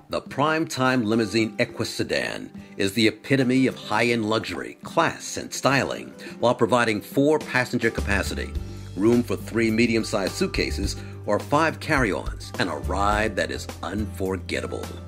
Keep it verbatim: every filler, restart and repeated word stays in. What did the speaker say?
The PrimeTime Limousine Equus Sedan is the epitome of high-end luxury, class, and styling, while providing four passenger capacity, room for three medium-sized suitcases or five carry-ons, and a ride that is unforgettable.